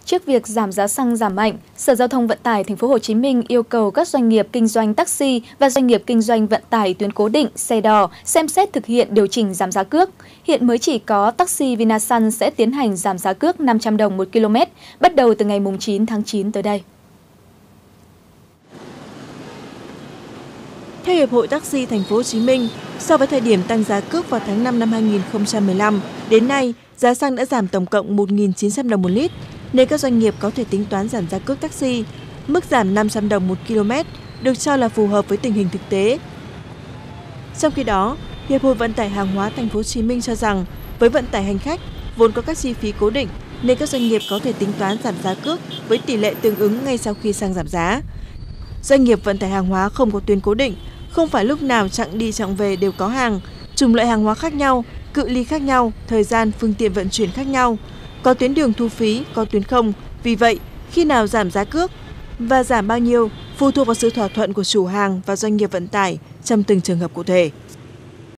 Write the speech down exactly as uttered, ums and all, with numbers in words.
Trước việc giảm giá xăng giảm mạnh, Sở Giao thông Vận tải Thành phố Hồ Chí Minh yêu cầu các doanh nghiệp kinh doanh taxi và doanh nghiệp kinh doanh vận tải tuyến cố định, xe đò xem xét thực hiện điều chỉnh giảm giá cước. Hiện mới chỉ có taxi Vinasun sẽ tiến hành giảm giá cước năm trăm đồng một km, bắt đầu từ ngày chín tháng chín tới đây. Theo Hiệp hội Taxi Thành phố Hồ Chí Minh, so với thời điểm tăng giá cước vào tháng năm năm hai nghìn không trăm mười lăm, đến nay giá xăng đã giảm tổng cộng một nghìn chín trăm đồng một lít, nên các doanh nghiệp có thể tính toán giảm giá cước taxi. Mức giảm năm trăm đồng một km được cho là phù hợp với tình hình thực tế. Trong khi đó, Hiệp hội Vận tải Hàng hóa Thành phố Hồ Chí Minh cho rằng với vận tải hành khách vốn có các chi phí cố định nên các doanh nghiệp có thể tính toán giảm giá cước với tỷ lệ tương ứng ngay sau khi xăng giảm giá. Doanh nghiệp vận tải hàng hóa không có tuyến cố định, không phải lúc nào chặng đi chặng về đều có hàng, chủng loại hàng hóa khác nhau, cự ly khác nhau, thời gian, phương tiện vận chuyển khác nhau, có tuyến đường thu phí, có tuyến không. Vì vậy, khi nào giảm giá cước và giảm bao nhiêu phụ thuộc vào sự thỏa thuận của chủ hàng và doanh nghiệp vận tải trong từng trường hợp cụ thể.